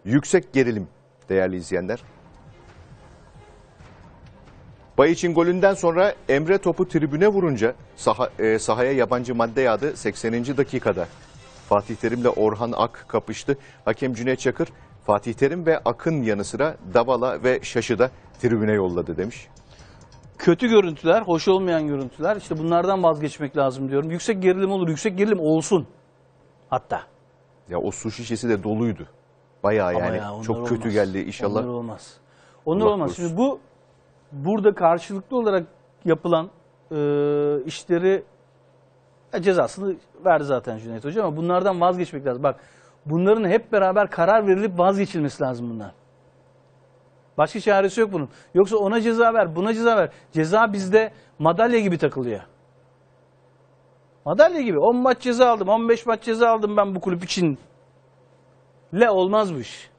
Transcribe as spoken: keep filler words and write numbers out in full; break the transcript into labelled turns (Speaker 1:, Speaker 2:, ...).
Speaker 1: Yüksek gerilim değerli izleyenler. Bayiç'in golünden sonra Emre topu tribüne vurunca saha, e, sahaya yabancı madde yağdı sekseninci dakikada. Fatih Terim'le Orhan Ak kapıştı. Hakem Cüneyt Çakır, Fatih Terim ve Akın yanı sıra Davala ve Şaş'ı da tribüne yolladı demiş.
Speaker 2: Kötü görüntüler, hoş olmayan görüntüler. İşte bunlardan vazgeçmek lazım diyorum. Yüksek gerilim olur, yüksek gerilim olsun hatta.
Speaker 1: Ya o su şişesi de doluydu. Bayağı yani
Speaker 2: ya,
Speaker 1: çok kötü
Speaker 2: olmaz.
Speaker 1: geldi inşallah.
Speaker 2: Onlar olmaz. Onlar
Speaker 1: Allah
Speaker 2: olmaz.
Speaker 1: korusun.
Speaker 2: Şimdi bu burada karşılıklı olarak yapılan e, işleri ya cezasını verdi zaten Cüneyt Hoca ama bunlardan vazgeçmek lazım. Bak bunların hep beraber karar verilip vazgeçilmesi lazım bunlar. Başka çaresi yok bunun. Yoksa ona ceza ver, buna ceza ver. Ceza bizde madalya gibi takılıyor. Madalya gibi. on maç ceza aldım, on beş maç ceza aldım ben bu kulüp için. Le olmaz bu iş.